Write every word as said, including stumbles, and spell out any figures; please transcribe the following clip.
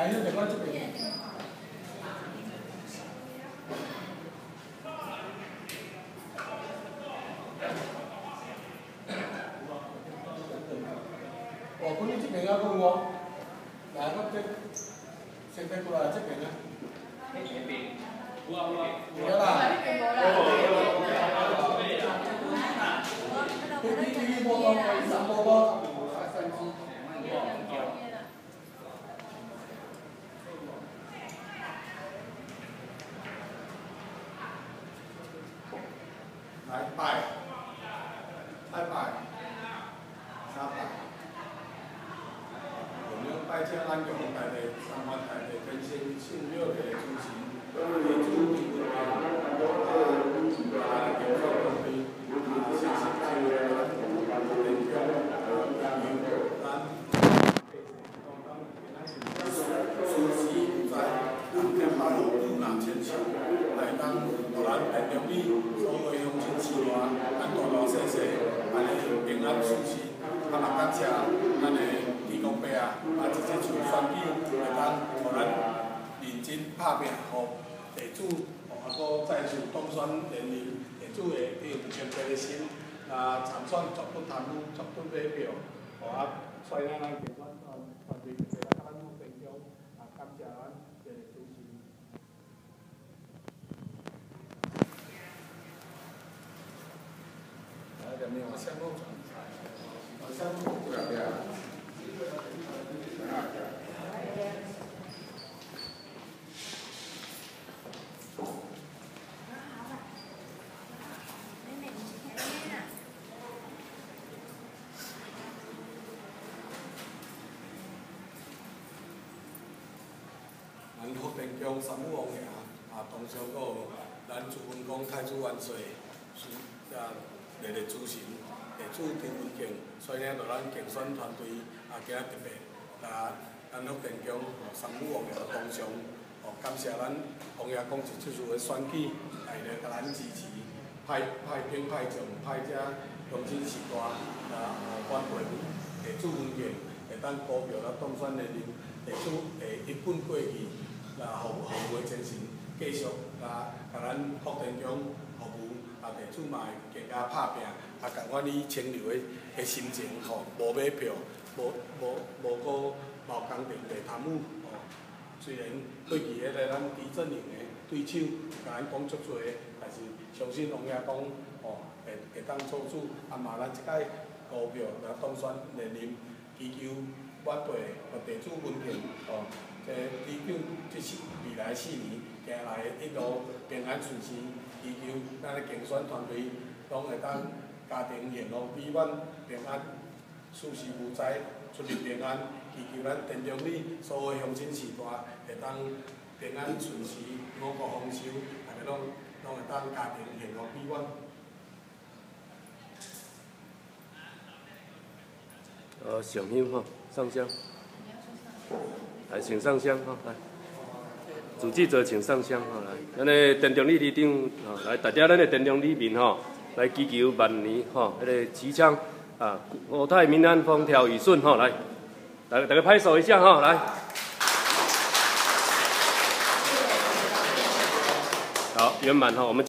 来，迄个我这边。哦，阮你这边要讲我，来，我这先飞过来这边啊。这边。有啊有啊。有啦。你你你无讲，你三无无。 来拜，拜拜，三拜。我们拜请咱玉皇大帝、三官大帝、天神、圣庙的主神，地主、地官的，啊，建筑团队，啊，谢谢大家，联乡，啊，民友，咱，舒适自在，天马路路南千秋，来当互咱平常里所有乡亲市外，咱大大小小，安尼平安舒适，啊嘛感谢咱的地公伯啊，啊即即像选举会当互咱认真拍拼，互地主，啊搁再次当选连任，地主会用全部的心，啊参选绝不贪污，绝不买票，互啊率领咱竞选团团队来咱咱福田乡，啊感谢咱的主持。 没有相互转台，相互不了的。咱福田乡三武王爷啊，同时阁有咱朱文公太子万岁，啊。 日日主神，地主丁文敬率领着咱竞选团队啊，今仔特别啊，咱福田乡吼三武王爷同上，吼感谢咱王爷公一这次的选举，来来甲咱支持，派派兵派将派遮乡亲士大啊，吼反对地主文敬会当股票咱当选连任，地主会一本过去，啊，服服务精神，继续啊，甲咱福田乡服务。 啊，地主嘛会更加拍拼，啊，共款你清流的的心情吼，无买票，无无无个冒工程袂贪污吼。虽然过去迄个咱狄振营的对手甲咱讲足多，但是相信王爷讲吼会会当做主，啊嘛咱即届股票来当选连任，祈求阮辈和地主文敬吼，这地长即是未来四年行来一路平安顺遂。 祈求咱的竞选团队拢会当家庭幸福美满、平安、事事无灾、出入平安。祈求咱田中里所有乡亲士大会当平安顺遂、五谷丰收，大家拢拢会当家庭幸福美满。 呃，上香哈，上香，来，请上香哈，来。 主记者请上香哈，来，咱的田中里里长啊，来大家咱的田中里民吼，来祈求万年吼，迄个吉祥啊，国泰民安，风调雨顺吼，来，大大家拍手一下哈，来，好，圆满哈，我们。